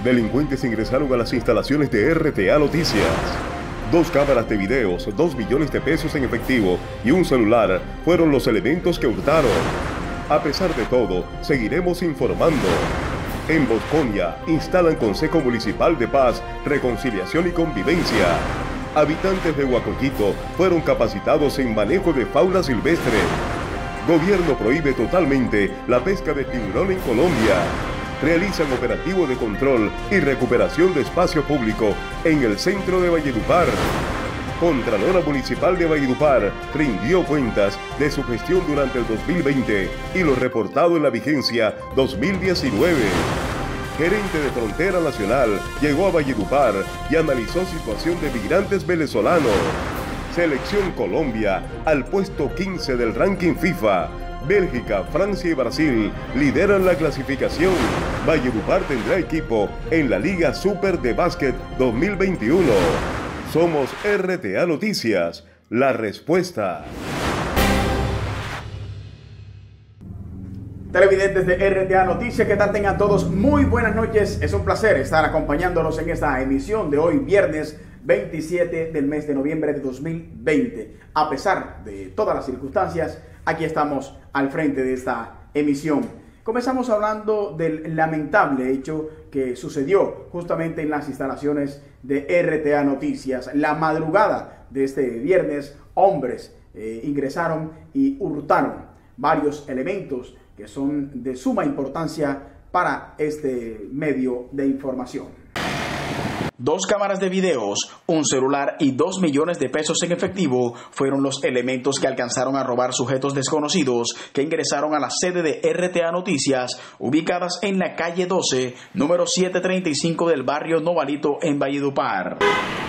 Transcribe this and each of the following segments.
Delincuentes ingresaron a las instalaciones de RTA Noticias. 2 cámaras de videos, 2 millones de pesos en efectivo y un celular fueron los elementos que hurtaron. A pesar de todo, seguiremos informando. En Bosconia, instalan Consejo Municipal de Paz, Reconciliación y Convivencia. Habitantes de Huacoyito fueron capacitados en manejo de fauna silvestre. Gobierno prohíbe totalmente la pesca de tiburón en Colombia. Realizan operativo de control y recuperación de espacio público en el centro de Valledupar. Contralora Municipal de Valledupar rindió cuentas de su gestión durante el 2020 y lo reportado en la vigencia 2019. Gerente de Frontera Nacional llegó a Valledupar y analizó situación de migrantes venezolanos. Selección Colombia al puesto 15 del ranking FIFA. Bélgica, Francia y Brasil lideran la clasificación. Valledupar tendrá equipo en la Liga Super de Básquet 2021. Somos RTA Noticias, la respuesta. Televidentes de RTA Noticias, ¿qué tal? Tengan todos muy buenas noches. Es un placer estar acompañándonos en esta emisión de hoy, viernes 27 del mes de noviembre de 2020. A pesar de todas las circunstancias, aquí estamos al frente de esta emisión. Comenzamos hablando del lamentable hecho que sucedió justamente en las instalaciones de RTA Noticias. La madrugada de este viernes, hombres ingresaron y hurtaron varios elementos que son de suma importancia para este medio de información. 2 cámaras de videos, un celular y 2 millones de pesos en efectivo fueron los elementos que alcanzaron a robar sujetos desconocidos que ingresaron a la sede de RTA Noticias, ubicadas en la calle 12, número 735 del barrio Novalito en Valledupar.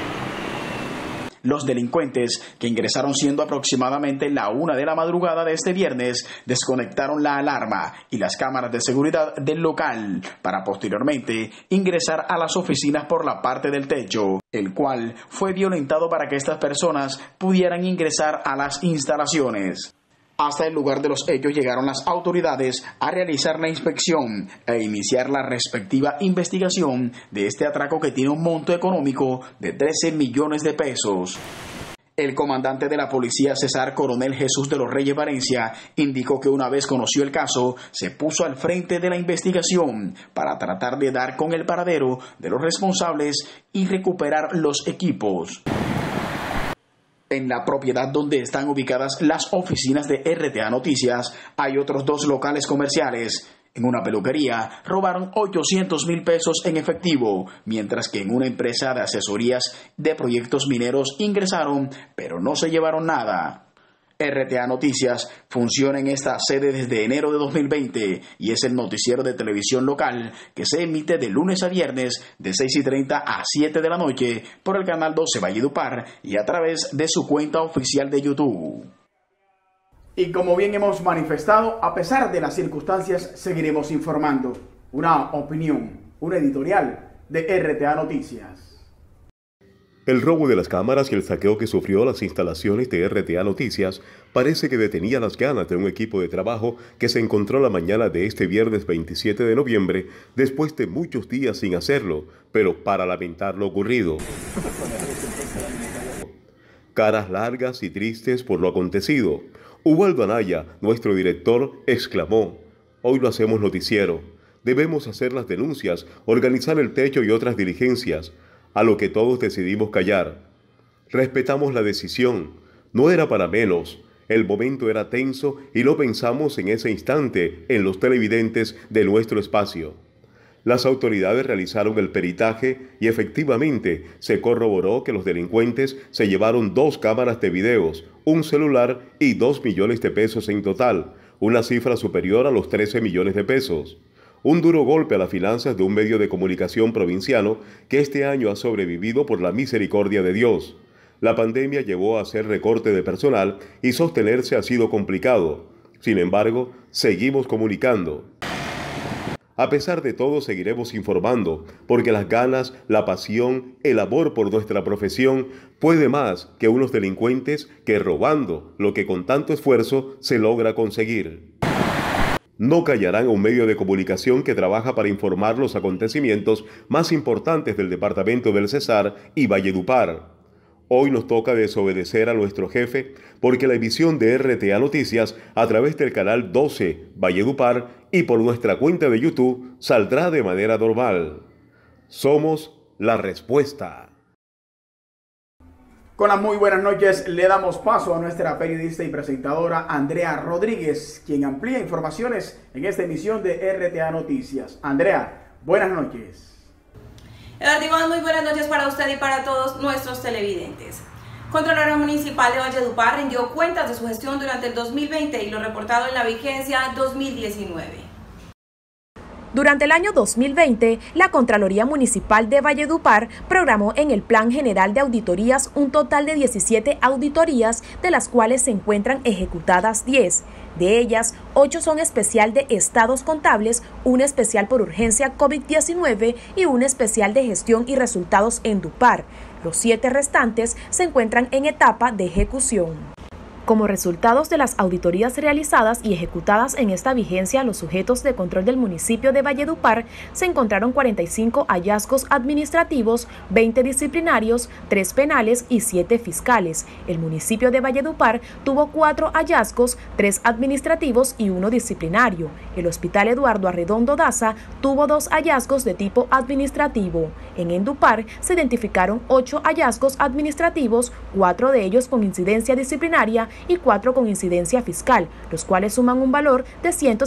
Los delincuentes, que ingresaron siendo aproximadamente la 1 de la madrugada de este viernes, desconectaron la alarma y las cámaras de seguridad del local para posteriormente ingresar a las oficinas por la parte del techo, el cual fue violentado para que estas personas pudieran ingresar a las instalaciones. Hasta el lugar de los hechos llegaron las autoridades a realizar la inspección e iniciar la respectiva investigación de este atraco que tiene un monto económico de 13 millones de pesos. El comandante de la policía, César Coronel Jesús de los Reyes Valencia, indicó que una vez conoció el caso, se puso al frente de la investigación para tratar de dar con el paradero de los responsables y recuperar los equipos. En la propiedad donde están ubicadas las oficinas de RTA Noticias hay otros 2 locales comerciales. En una peluquería robaron 800,000 pesos en efectivo, mientras que en una empresa de asesorías de proyectos mineros ingresaron, pero no se llevaron nada. RTA Noticias funciona en esta sede desde enero de 2020 y es el noticiero de televisión local que se emite de lunes a viernes de 6:30 a 7 de la noche por el canal 12 Valledupar y a través de su cuenta oficial de YouTube. Y como bien hemos manifestado, a pesar de las circunstancias, seguiremos informando. Una opinión, un editorial de RTA Noticias. El robo de las cámaras y el saqueo que sufrió las instalaciones de RTA Noticias parece que detenía las ganas de un equipo de trabajo que se encontró la mañana de este viernes 27 de noviembre después de muchos días sin hacerlo, pero para lamentar lo ocurrido. Caras largas y tristes por lo acontecido. Ubaldo Anaya, nuestro director, exclamó: "Hoy lo hacemos noticiero. Debemos hacer las denuncias, organizar el techo y otras diligencias", a lo que todos decidimos callar. Respetamos la decisión, no era para menos, el momento era tenso y no pensamos en ese instante en los televidentes de nuestro espacio. Las autoridades realizaron el peritaje y efectivamente se corroboró que los delincuentes se llevaron 2 cámaras de videos, un celular y 2 millones de pesos en total, una cifra superior a los 13 millones de pesos. Un duro golpe a las finanzas de un medio de comunicación provinciano que este año ha sobrevivido por la misericordia de Dios. La pandemia llevó a hacer recorte de personal y sostenerse ha sido complicado. Sin embargo, seguimos comunicando. A pesar de todo, seguiremos informando, porque las ganas, la pasión, el amor por nuestra profesión puede más que unos delincuentes que robando lo que con tanto esfuerzo se logra conseguir. no callarán a un medio de comunicación que trabaja para informar los acontecimientos más importantes del departamento del Cesar y Valledupar. Hoy nos toca desobedecer a nuestro jefe porque la emisión de RTA Noticias a través del canal 12 Valledupar y por nuestra cuenta de YouTube saldrá de manera normal. Somos la respuesta. Con las muy buenas noches le damos paso a nuestra periodista y presentadora Andrea Rodríguez, quien amplía informaciones en esta emisión de RTA Noticias. Andrea, buenas noches. Eduardo, muy buenas noches para usted y para todos nuestros televidentes. Contralor Municipal de Valledupar rindió cuentas de su gestión durante el 2020 y lo reportado en la vigencia 2019. Durante el año 2020, la Contraloría Municipal de Valledupar programó en el Plan General de Auditorías un total de 17 auditorías, de las cuales se encuentran ejecutadas 10. De ellas, 8 son especial de estados contables, una especial por urgencia COVID-19 y una especial de gestión y resultados en Dupar. Los 7 restantes se encuentran en etapa de ejecución. Como resultados de las auditorías realizadas y ejecutadas en esta vigencia, los sujetos de control del municipio de Valledupar se encontraron 45 hallazgos administrativos, 20 disciplinarios, 3 penales y 7 fiscales. El municipio de Valledupar tuvo 4 hallazgos, 3 administrativos y 1 disciplinario. El Hospital Eduardo Arredondo Daza tuvo 2 hallazgos de tipo administrativo. En Endupar se identificaron 8 hallazgos administrativos, 4 de ellos con incidencia disciplinaria y 4 con incidencia fiscal, los cuales suman un valor de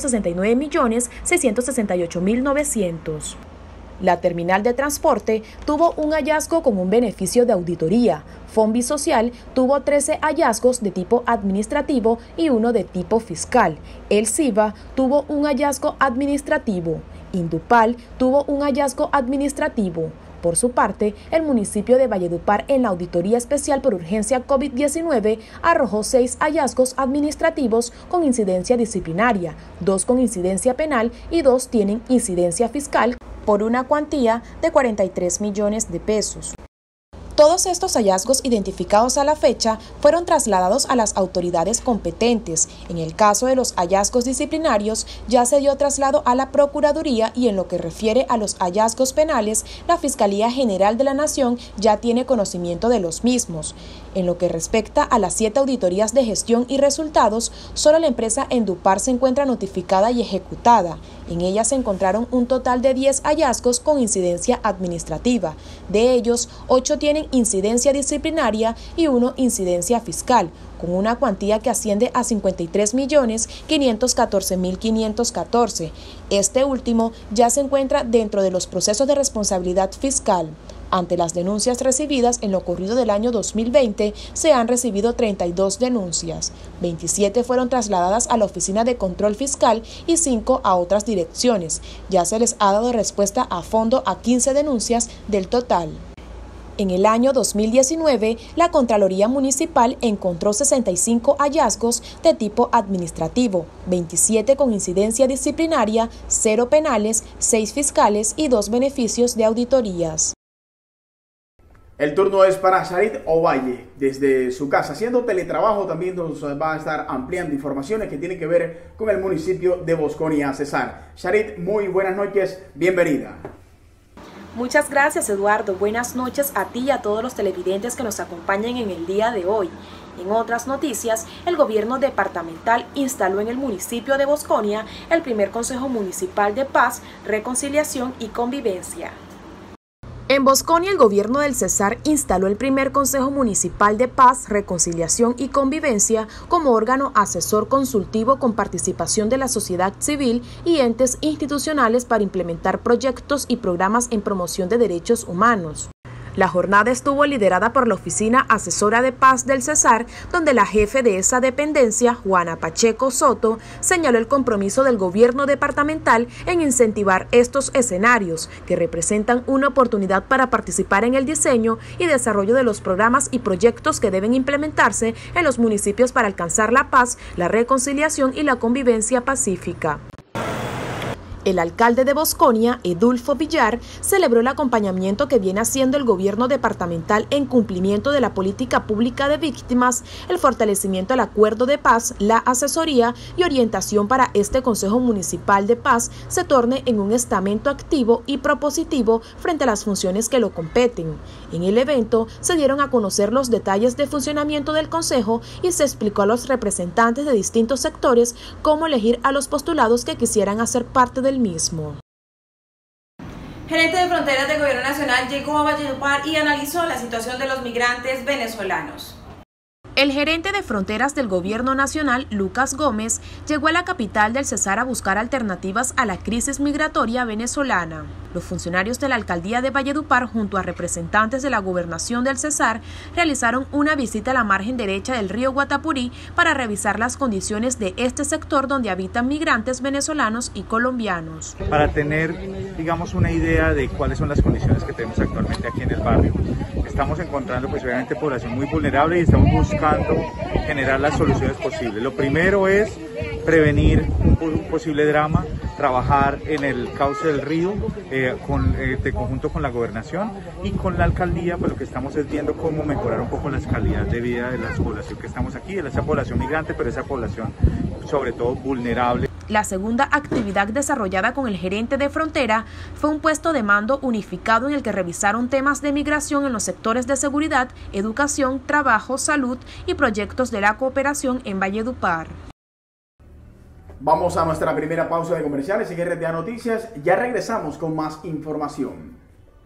169.668.900. La terminal de transporte tuvo un hallazgo con un beneficio de auditoría. Fombi Social tuvo 13 hallazgos de tipo administrativo y 1 de tipo fiscal. El CIBA tuvo un hallazgo administrativo. Indupal tuvo un hallazgo administrativo. Por su parte, el municipio de Valledupar en la auditoría especial por urgencia COVID-19 arrojó 6 hallazgos administrativos con incidencia disciplinaria, 2 con incidencia penal y 2 tienen incidencia fiscal por una cuantía de 43 millones de pesos. Todos estos hallazgos identificados a la fecha fueron trasladados a las autoridades competentes. En el caso de los hallazgos disciplinarios, ya se dio traslado a la Procuraduría y en lo que refiere a los hallazgos penales, la Fiscalía General de la Nación ya tiene conocimiento de los mismos. En lo que respecta a las 7 auditorías de gestión y resultados, solo la empresa Endupar se encuentra notificada y ejecutada. En ella se encontraron un total de 10 hallazgos con incidencia administrativa. De ellos, 8 tienen incidencia disciplinaria y 1 incidencia fiscal, con una cuantía que asciende a 53.514.514. Este último ya se encuentra dentro de los procesos de responsabilidad fiscal. Ante las denuncias recibidas en lo ocurrido del año 2020, se han recibido 32 denuncias. 27 fueron trasladadas a la Oficina de Control Fiscal y 5 a otras direcciones. Ya se les ha dado respuesta a fondo a 15 denuncias del total. En el año 2019, la Contraloría Municipal encontró 65 hallazgos de tipo administrativo, 27 con incidencia disciplinaria, 0 penales, 6 fiscales y 2 beneficios de auditorías. El turno es para Sharit Ovalle, desde su casa, haciendo teletrabajo. También nos va a estar ampliando informaciones que tienen que ver con el municipio de Bosconia, Cesar. Sharit, muy buenas noches, bienvenida. Muchas gracias, Eduardo. Buenas noches a ti y a todos los televidentes que nos acompañan en el día de hoy. En otras noticias, el gobierno departamental instaló en el municipio de Bosconia el primer Consejo Municipal de Paz, Reconciliación y Convivencia. En Bosconia, el gobierno del Cesar instaló el primer Consejo Municipal de Paz, Reconciliación y Convivencia como órgano asesor consultivo con participación de la sociedad civil y entes institucionales para implementar proyectos y programas en promoción de derechos humanos. La jornada estuvo liderada por la Oficina Asesora de Paz del Cesar, donde la jefe de esa dependencia, Juana Pacheco Soto, señaló el compromiso del gobierno departamental en incentivar estos escenarios, que representan una oportunidad para participar en el diseño y desarrollo de los programas y proyectos que deben implementarse en los municipios para alcanzar la paz, la reconciliación y la convivencia pacífica. El alcalde de Bosconia, Edulfo Villar, celebró el acompañamiento que viene haciendo el gobierno departamental en cumplimiento de la política pública de víctimas, el fortalecimiento del acuerdo de paz, la asesoría y orientación para este Consejo Municipal de Paz se torne en un estamento activo y propositivo frente a las funciones que lo competen. En el evento se dieron a conocer los detalles de funcionamiento del Consejo y se explicó a los representantes de distintos sectores cómo elegir a los postulados que quisieran hacer parte del mismo. Gerente de Fronteras del Gobierno Nacional llegó a Valledupar y analizó la situación de los migrantes venezolanos. El gerente de Fronteras del Gobierno Nacional, Lucas Gómez, llegó a la capital del Cesar a buscar alternativas a la crisis migratoria venezolana. Los funcionarios de la Alcaldía de Valledupar, junto a representantes de la Gobernación del Cesar, realizaron una visita a la margen derecha del río Guatapurí para revisar las condiciones de este sector donde habitan migrantes venezolanos y colombianos. Para tener, digamos, una idea de cuáles son las condiciones que tenemos actualmente aquí en el barrio. Estamos encontrando pues obviamente población muy vulnerable y estamos buscando generar las soluciones posibles. Lo primero es prevenir un posible drama, trabajar en el cauce del río de conjunto con la gobernación y con la alcaldía, pues lo que estamos es viendo cómo mejorar un poco las calidades de vida de la población que estamos aquí, de esa población migrante, pero esa población sobre todo vulnerable. La segunda actividad desarrollada con el gerente de Frontera fue un puesto de mando unificado en el que revisaron temas de migración en los sectores de seguridad, educación, trabajo, salud y proyectos de la cooperación en Valledupar. Vamos a nuestra primera pausa de comerciales en RTA Noticias. Ya regresamos con más información.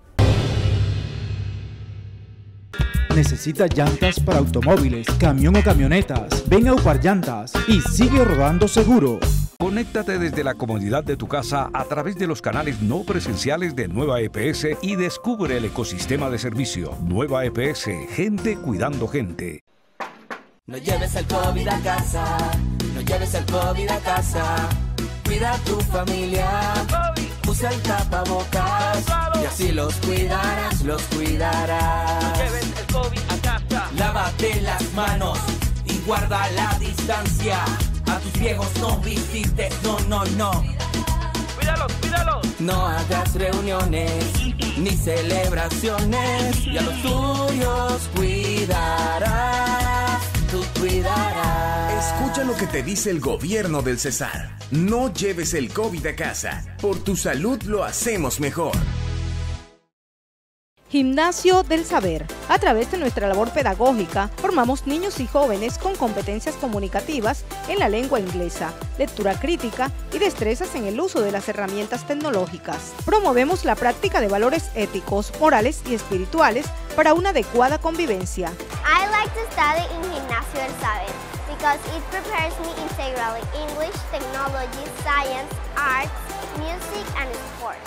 ¿Necesita llantas para automóviles, camión o camionetas? Ven a Upar Llantas y sigue rodando seguro. Conéctate desde la comodidad de tu casa a través de los canales no presenciales de Nueva EPS y descubre el ecosistema de servicio. Nueva EPS, gente cuidando gente. No lleves el COVID a casa, no lleves el COVID a casa. Cuida a tu familia, usa el tapabocas y así los cuidarás, los cuidarás. No lleves el COVID a casa. Lávate las manos y guarda la distancia. A tus viejos no visites, no. Cuídalos, cuídalos. No hagas reuniones ni celebraciones y a los tuyos cuidarás, tú cuidarás. Escucha lo que te dice el gobierno del Cesar. No lleves el COVID a casa. Por tu salud lo hacemos mejor. Gimnasio del Saber. A través de nuestra labor pedagógica, formamos niños y jóvenes con competencias comunicativas en la lengua inglesa, lectura crítica y destrezas en el uso de las herramientas tecnológicas. Promovemos la práctica de valores éticos, morales y espirituales para una adecuada convivencia. I like to study in Gimnasio del Saber because it prepares me integrally English, technology, science, arts, music and sports.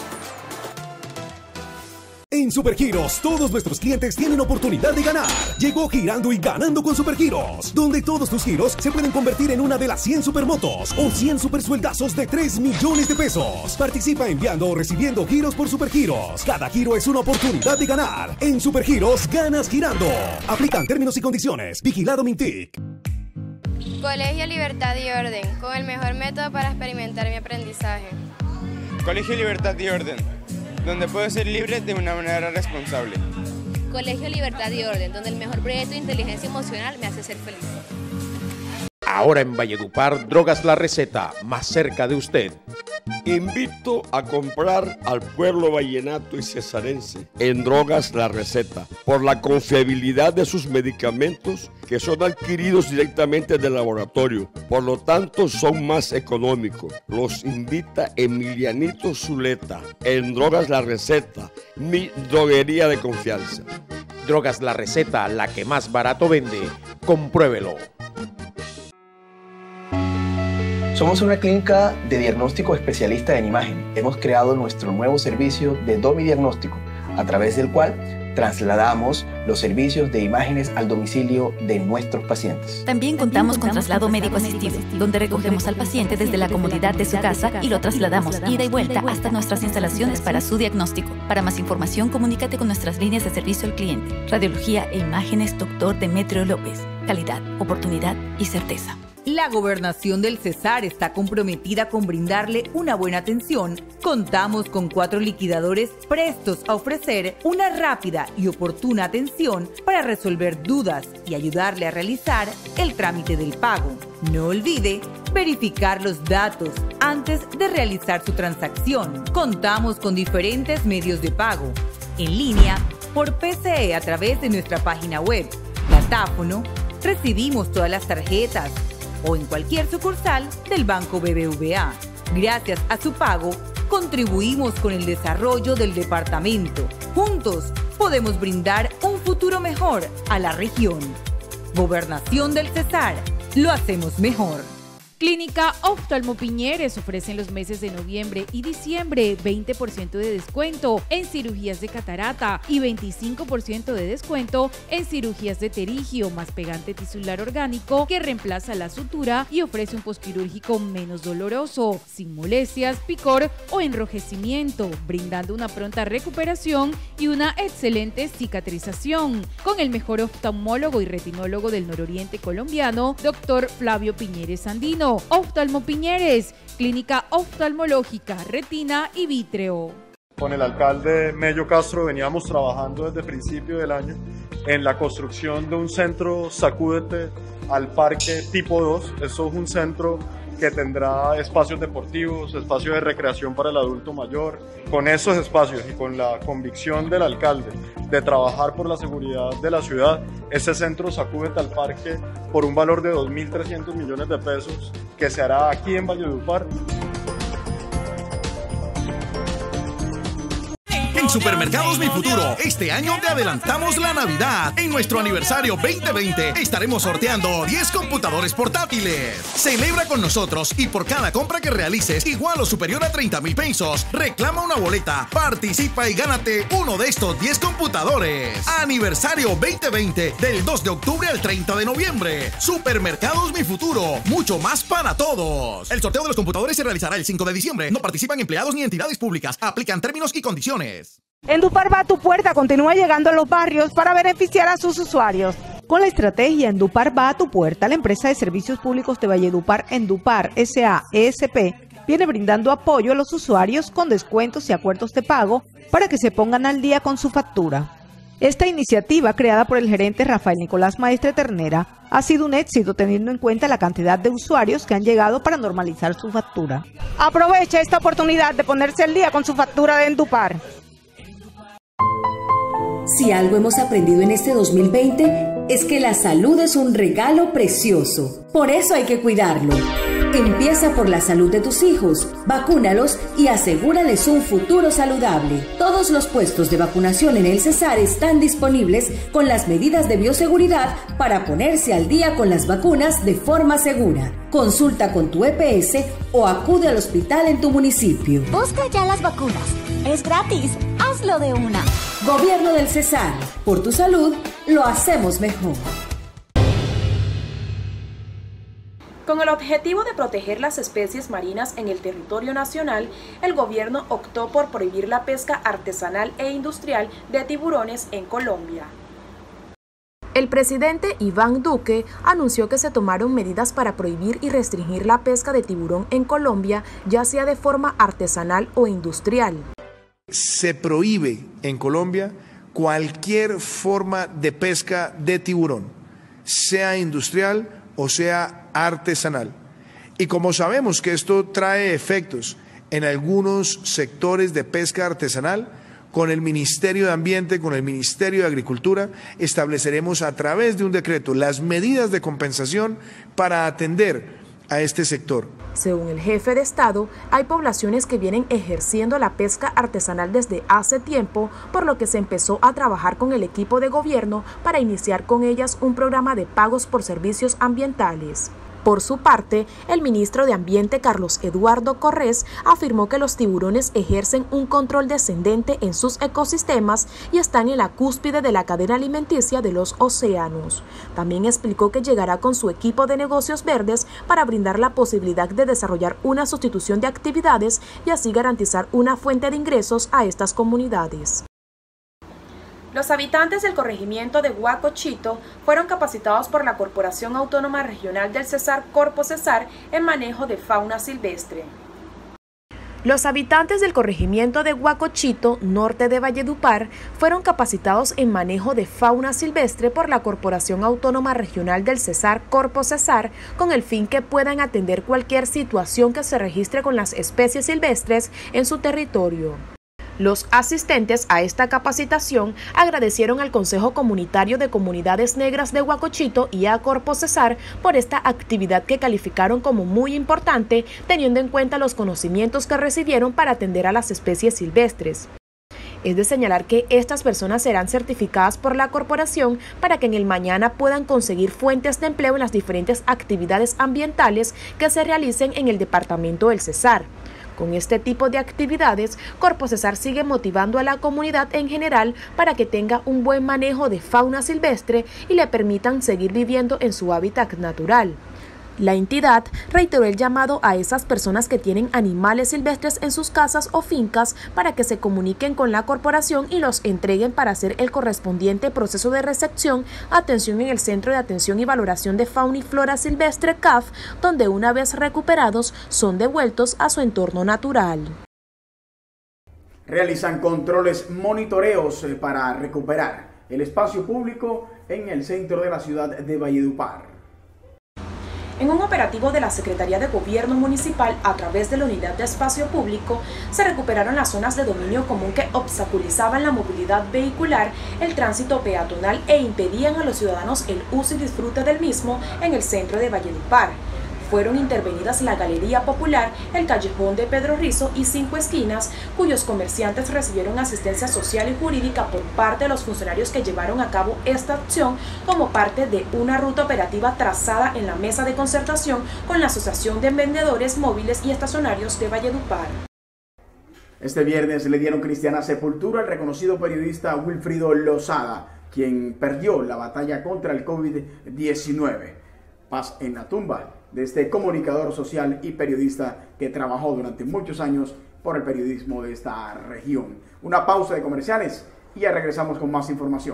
En Supergiros, todos nuestros clientes tienen oportunidad de ganar. Llegó Girando y Ganando con Supergiros, donde todos tus giros se pueden convertir en una de las 100 supermotos o 100 supersueldazos de 3 millones de pesos. Participa enviando o recibiendo giros por Supergiros. Cada giro es una oportunidad de ganar. En Supergiros, ganas girando. Aplican términos y condiciones. Vigilado Mintic. Colegio Libertad y Orden, con el mejor método para experimentar mi aprendizaje. Colegio Libertad y Orden, donde puedo ser libre de una manera responsable. Colegio Libertad y Orden, donde el mejor proyecto de inteligencia emocional me hace ser feliz. Ahora en Valledupar, Drogas La Receta, más cerca de usted. Invito a comprar al pueblo vallenato y cesarense en Drogas La Receta por la confiabilidad de sus medicamentos que son adquiridos directamente del laboratorio, por lo tanto son más económicos. Los invita Emilianito Zuleta en Drogas La Receta, mi droguería de confianza. Drogas La Receta, la que más barato vende. Compruébelo. Somos una clínica de diagnóstico especialista en imagen. Hemos creado nuestro nuevo servicio de Domi Diagnóstico, a través del cual trasladamos los servicios de imágenes al domicilio de nuestros pacientes. También contamos con traslado médico asistido, donde recogemos al paciente desde la comodidad de su casa y lo trasladamos ida y vuelta hasta nuestras instalaciones para su diagnóstico. Para más información, comunícate con nuestras líneas de servicio al cliente. Radiología e imágenes, Dr. Demetrio López. Calidad, oportunidad y certeza. La Gobernación del Cesar está comprometida con brindarle una buena atención. Contamos con 4 liquidadores prestos a ofrecer una rápida y oportuna atención para resolver dudas y ayudarle a realizar el trámite del pago. No olvide verificar los datos antes de realizar su transacción. Contamos con diferentes medios de pago, en línea, por PCE a través de nuestra página web, datáfono, recibimos todas las tarjetas o en cualquier sucursal del Banco BBVA. Gracias a su pago, contribuimos con el desarrollo del departamento. Juntos podemos brindar un futuro mejor a la región. Gobernación del Cesar, lo hacemos mejor. Clínica Oftalmo Piñeres ofrece en los meses de noviembre y diciembre 20% de descuento en cirugías de catarata y 25% de descuento en cirugías de pterigio más pegante tisular orgánico que reemplaza la sutura y ofrece un posquirúrgico menos doloroso, sin molestias, picor o enrojecimiento, brindando una pronta recuperación y una excelente cicatrización. Con el mejor oftalmólogo y retinólogo del nororiente colombiano, Dr. Flavio Piñeres Andino. Oftalmo Piñeres, clínica oftalmológica, retina y vítreo. Con el alcalde Mello Castro veníamos trabajando desde principio del año en la construcción de un centro Sacúdete al Parque tipo 2. Eso es un centro que tendrá espacios deportivos, espacios de recreación para el adulto mayor. Con esos espacios y con la convicción del alcalde de trabajar por la seguridad de la ciudad, ese centro Sacúdete al Parque por un valor de 2.300 millones de pesos que se hará aquí en Valledupar. En Supermercados Mi Futuro, este año te adelantamos la Navidad. En nuestro aniversario 2020 estaremos sorteando 10 computadores portátiles. Celebra con nosotros y por cada compra que realices igual o superior a 30,000 pesos, reclama una boleta, participa y gánate uno de estos 10 computadores. Aniversario 2020 del 2 de octubre al 30 de noviembre. Supermercados Mi Futuro, mucho más para todos. El sorteo de los computadores se realizará el 5 de diciembre. No participan empleados ni entidades públicas. Aplican términos y condiciones. Endupar va a tu puerta, continúa llegando a los barrios para beneficiar a sus usuarios. Con la estrategia Endupar va a tu puerta, la empresa de servicios públicos de Valledupar, Endupar S.A.E.S.P., viene brindando apoyo a los usuarios con descuentos y acuerdos de pago para que se pongan al día con su factura. Esta iniciativa, creada por el gerente Rafael Nicolás Maestre Ternera, ha sido un éxito teniendo en cuenta la cantidad de usuarios que han llegado para normalizar su factura. Aprovecha esta oportunidad de ponerse al día con su factura de Endupar. Si algo hemos aprendido en este 2020 es que la salud es un regalo precioso. Por eso hay que cuidarlo. Empieza por la salud de tus hijos, vacúnalos y asegúrales un futuro saludable. Todos los puestos de vacunación en el Cesar están disponibles con las medidas de bioseguridad para ponerse al día con las vacunas de forma segura. Consulta con tu EPS o acude al hospital en tu municipio. Busca ya las vacunas. Es gratis. Hazlo de una. Gobierno del Cesar. Por tu salud, lo hacemos mejor. Con el objetivo de proteger las especies marinas en el territorio nacional, el gobierno optó por prohibir la pesca artesanal e industrial de tiburones en Colombia. El presidente Iván Duque anunció que se tomaron medidas para prohibir y restringir la pesca de tiburón en Colombia, ya sea de forma artesanal o industrial. Se prohíbe en Colombia cualquier forma de pesca de tiburón, sea industrial o sea artesanal. Y como sabemos que esto trae efectos en algunos sectores de pesca artesanal, con el Ministerio de Ambiente, con el Ministerio de Agricultura, estableceremos a través de un decreto las medidas de compensación para atender a este sector. Según el jefe de Estado, hay poblaciones que vienen ejerciendo la pesca artesanal desde hace tiempo, por lo que se empezó a trabajar con el equipo de gobierno para iniciar con ellas un programa de pagos por servicios ambientales. Por su parte, el ministro de Ambiente, Carlos Eduardo Corrés, afirmó que los tiburones ejercen un control descendente en sus ecosistemas y están en la cúspide de la cadena alimenticia de los océanos. También explicó que llegará con su equipo de negocios verdes para brindar la posibilidad de desarrollar una sustitución de actividades y así garantizar una fuente de ingresos a estas comunidades. Los habitantes del corregimiento de Huacochito fueron capacitados por la Corporación Autónoma Regional del Cesar, Corpo Cesar, en manejo de fauna silvestre. Los habitantes del corregimiento de Huacochito, norte de Valledupar, fueron capacitados en manejo de fauna silvestre por la Corporación Autónoma Regional del Cesar, Corpo Cesar, con el fin que puedan atender cualquier situación que se registre con las especies silvestres en su territorio. Los asistentes a esta capacitación agradecieron al Consejo Comunitario de Comunidades Negras de Huacochito y a Corpo Cesar por esta actividad que calificaron como muy importante, teniendo en cuenta los conocimientos que recibieron para atender a las especies silvestres. Es de señalar que estas personas serán certificadas por la corporación para que en el mañana puedan conseguir fuentes de empleo en las diferentes actividades ambientales que se realicen en el departamento del Cesar. Con este tipo de actividades, Corpo Cesar sigue motivando a la comunidad en general para que tenga un buen manejo de fauna silvestre y le permitan seguir viviendo en su hábitat natural. La entidad reiteró el llamado a esas personas que tienen animales silvestres en sus casas o fincas para que se comuniquen con la corporación y los entreguen para hacer el correspondiente proceso de recepción, atención en el Centro de Atención y Valoración de Fauna y Flora Silvestre CAF, donde una vez recuperados son devueltos a su entorno natural. Realizan controles, monitoreos para recuperar el espacio público en el centro de la ciudad de Valledupar. En un operativo de la Secretaría de Gobierno Municipal a través de la Unidad de Espacio Público, se recuperaron las zonas de dominio común que obstaculizaban la movilidad vehicular, el tránsito peatonal e impedían a los ciudadanos el uso y disfrute del mismo en el centro de Valledupar. Fueron intervenidas la Galería Popular, el Callejón de Pedro Rizo y 5 esquinas, cuyos comerciantes recibieron asistencia social y jurídica por parte de los funcionarios que llevaron a cabo esta acción como parte de una ruta operativa trazada en la mesa de concertación con la Asociación de Vendedores Móviles y Estacionarios de Valledupar. Este viernes le dieron cristiana sepultura al reconocido periodista Wilfrido Lozada, quien perdió la batalla contra el COVID-19. Paz en la tumba de este comunicador social y periodista que trabajó durante muchos años por el periodismo de esta región. Una pausa de comerciales y ya regresamos con más información.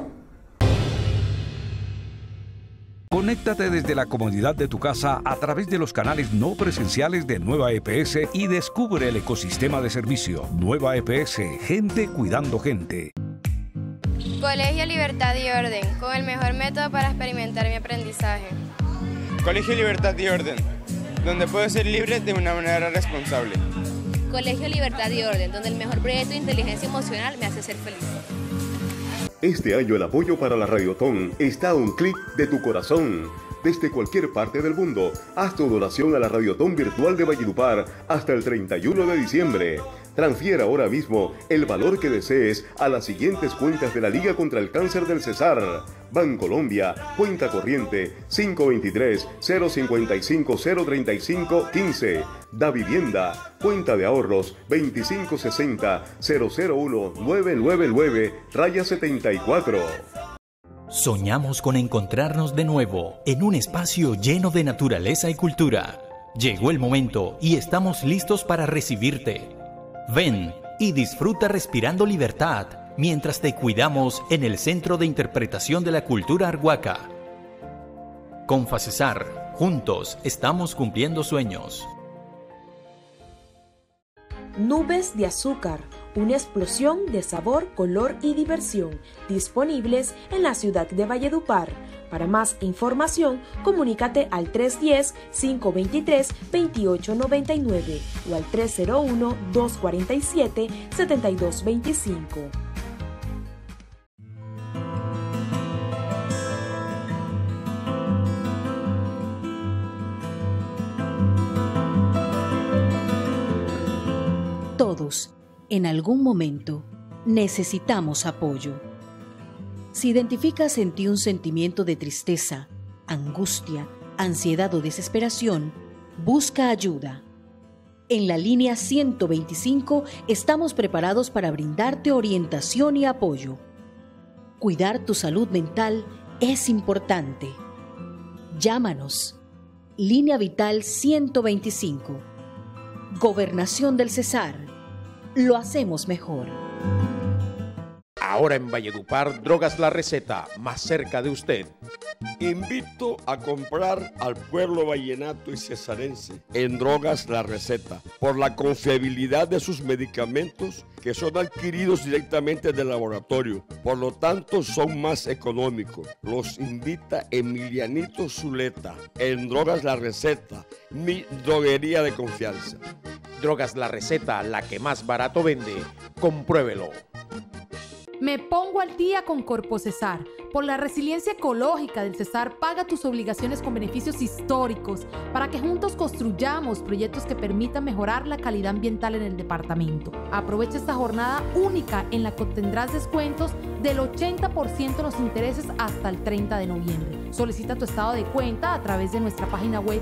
Conéctate desde la comodidad de tu casa a través de los canales no presenciales de Nueva EPS y descubre el ecosistema de servicio. Nueva EPS, gente cuidando gente. Colegio Libertad y Orden, con el mejor método para experimentar mi aprendizaje. Colegio Libertad y Orden, donde puedo ser libre de una manera responsable. Colegio Libertad y Orden, donde el mejor proyecto de inteligencia emocional me hace ser feliz. Este año el apoyo para la Radiotón está a un clic de tu corazón. Desde cualquier parte del mundo, haz tu donación a la Radiotón Virtual de Valledupar hasta el 31 de diciembre. Transfiera ahora mismo el valor que desees a las siguientes cuentas de la Liga contra el Cáncer del Cesar. Bancolombia, cuenta corriente 523-055-035-15. Da Vivienda, cuenta de ahorros 2560-001-999-74. Soñamos con encontrarnos de nuevo en un espacio lleno de naturaleza y cultura. Llegó el momento y estamos listos para recibirte. Ven y disfruta respirando libertad mientras te cuidamos en el Centro de Interpretación de la Cultura Arhuaca. Con FACESAR, juntos estamos cumpliendo sueños. Nubes de azúcar, una explosión de sabor, color y diversión, disponibles en la ciudad de Valledupar. Para más información, comunícate al 310-523-2899 o al 301-247-7225. Todos, en algún momento, necesitamos apoyo. Si identificas en ti un sentimiento de tristeza, angustia, ansiedad o desesperación, busca ayuda. En la línea 125 estamos preparados para brindarte orientación y apoyo. Cuidar tu salud mental es importante. Llámanos. Línea Vital 125. Gobernación del Cesar. Lo hacemos mejor. Ahora en Valledupar, Drogas La Receta, más cerca de usted. Invito a comprar al pueblo vallenato y cesarense en Drogas La Receta por la confiabilidad de sus medicamentos que son adquiridos directamente del laboratorio, por lo tanto son más económicos. Los invita Emilianito Zuleta en Drogas La Receta, mi droguería de confianza. Drogas La Receta, la que más barato vende. Compruébelo. Me pongo al día con Corpo Cesar. Por la resiliencia ecológica del Cesar, paga tus obligaciones con beneficios históricos para que juntos construyamos proyectos que permitan mejorar la calidad ambiental en el departamento. Aprovecha esta jornada única en la que obtendrás descuentos del 80% en los intereses hasta el 30 de noviembre. Solicita tu estado de cuenta a través de nuestra página web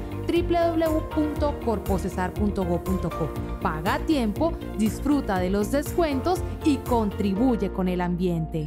www.corpocesar.go.co. Paga a tiempo, disfruta de los descuentos y contribuye con el ambiente.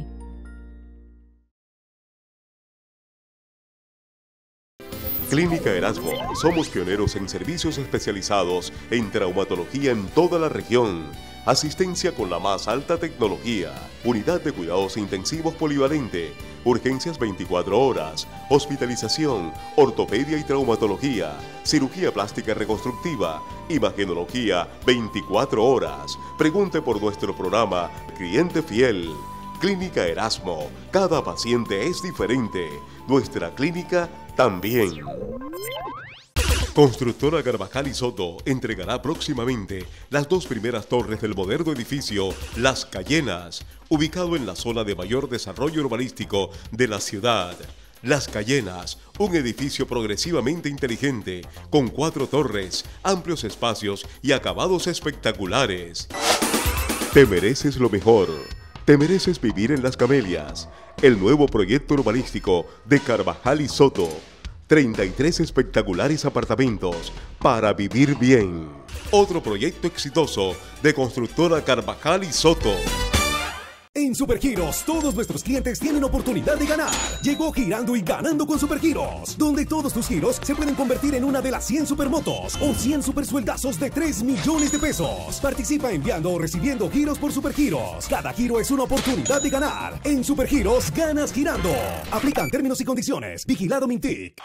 Clínica Erasmo. Somos pioneros en servicios especializados en traumatología en toda la región. Asistencia con la más alta tecnología. Unidad de cuidados intensivos polivalente. Urgencias 24 horas. Hospitalización. Ortopedia y traumatología. Cirugía plástica reconstructiva. Imagenología 24 horas. Pregunte por nuestro programa Cliente Fiel. Clínica Erasmo. Cada paciente es diferente. Nuestra clínica también. Constructora Carvajal y Soto entregará próximamente las 2 primeras torres del moderno edificio Las Cayenas, ubicado en la zona de mayor desarrollo urbanístico de la ciudad. Las Cayenas, un edificio progresivamente inteligente, con 4 torres, amplios espacios y acabados espectaculares. Te mereces lo mejor. Te mereces vivir en Las Camelias, el nuevo proyecto urbanístico de Carvajal y Soto. 33 espectaculares apartamentos para vivir bien. Otro proyecto exitoso de Constructora Carvajal y Soto. En Supergiros, todos nuestros clientes tienen oportunidad de ganar. Llegó Girando y Ganando con Supergiros, donde todos tus giros se pueden convertir en una de las 100 supermotos o 100 supersueldazos de 3 millones de pesos. Participa enviando o recibiendo giros por Supergiros. Cada giro es una oportunidad de ganar. En Supergiros, ganas girando. Aplican términos y condiciones. Vigilado Mintic.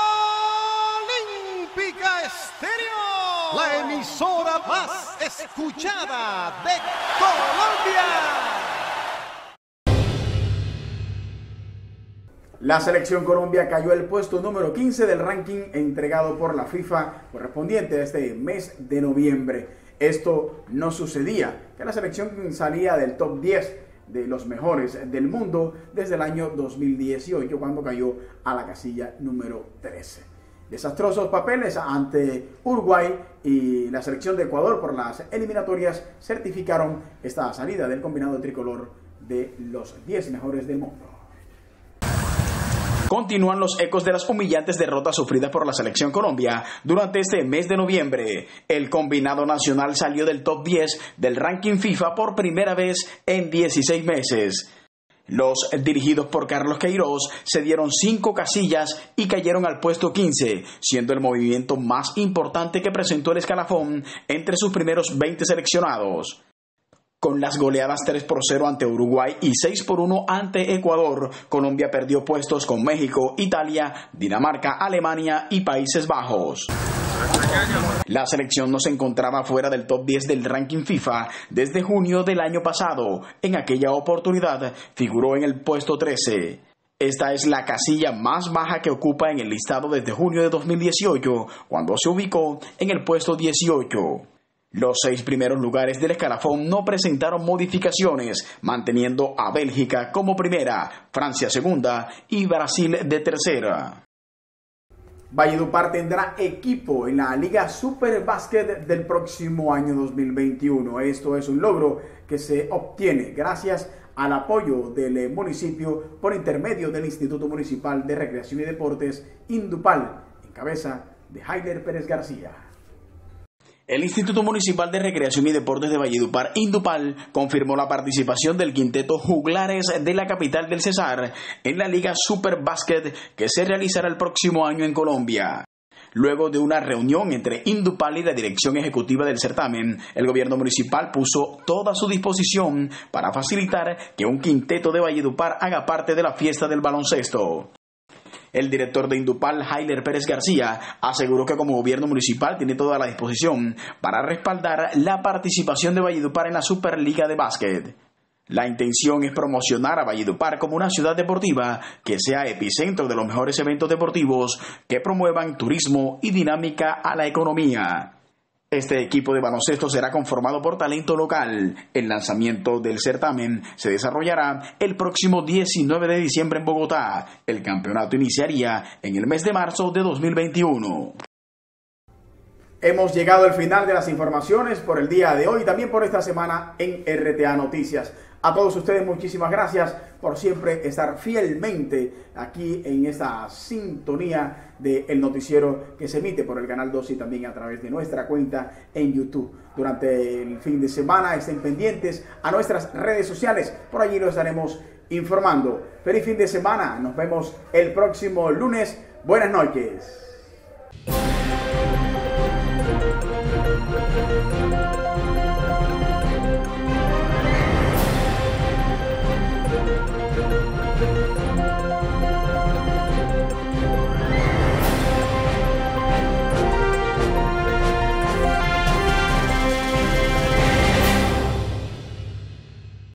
Olímpica Estéreo, la emisora más escuchada de Colombia. La selección Colombia cayó al puesto número 15 del ranking entregado por la FIFA correspondiente a este mes de noviembre. Esto no sucedía, que la selección salía del top 10 de los mejores del mundo desde el año 2018, cuando cayó a la casilla número 13. Desastrosos papeles ante Uruguay y la selección de Ecuador por las eliminatorias certificaron esta salida del combinado tricolor de los 10 mejores del mundo. Continúan los ecos de las humillantes derrotas sufridas por la selección Colombia durante este mes de noviembre. El combinado nacional salió del top 10 del ranking FIFA por primera vez en 16 meses. Los dirigidos por Carlos Queiroz se dieron 5 casillas y cayeron al puesto 15, siendo el movimiento más importante que presentó el escalafón entre sus primeros 20 seleccionados. Con las goleadas 3-0 ante Uruguay y 6-1 ante Ecuador, Colombia perdió puestos con México, Italia, Dinamarca, Alemania y Países Bajos. La selección no se encontraba fuera del top 10 del ranking FIFA desde junio del año pasado. En aquella oportunidad figuró en el puesto 13. Esta es la casilla más baja que ocupa en el listado desde junio de 2018, cuando se ubicó en el puesto 18. Los 6 primeros lugares del escalafón no presentaron modificaciones, manteniendo a Bélgica como primera, Francia segunda y Brasil de tercera. Valledupar tendrá equipo en la Liga Superbásquet del próximo año 2021. Esto es un logro que se obtiene gracias al apoyo del municipio por intermedio del Instituto Municipal de Recreación y Deportes, Indupal, en cabeza de Heider Pérez García. El Instituto Municipal de Recreación y Deportes de Valledupar, Indupal, confirmó la participación del quinteto Juglares de la capital del Cesar en la Liga Superbásquet que se realizará el próximo año en Colombia. Luego de una reunión entre Indupal y la dirección ejecutiva del certamen, el gobierno municipal puso toda su disposición para facilitar que un quinteto de Valledupar haga parte de la fiesta del baloncesto. El director de Indupal, Jailer Pérez García, aseguró que como gobierno municipal tiene toda la disposición para respaldar la participación de Valledupar en la Superliga de Básquet. La intención es promocionar a Valledupar como una ciudad deportiva que sea epicentro de los mejores eventos deportivos que promuevan turismo y dinámica a la economía. Este equipo de baloncesto será conformado por talento local. El lanzamiento del certamen se desarrollará el próximo 19 de diciembre en Bogotá. El campeonato iniciaría en el mes de marzo de 2021. Hemos llegado al final de las informaciones por el día de hoy, también por esta semana en RTA Noticias. A todos ustedes muchísimas gracias por siempre estar fielmente aquí en esta sintonía del noticiero que se emite por el Canal 2 y también a través de nuestra cuenta en YouTube. Durante el fin de semana estén pendientes a nuestras redes sociales, por allí lo estaremos informando. Feliz fin de semana, nos vemos el próximo lunes. Buenas noches.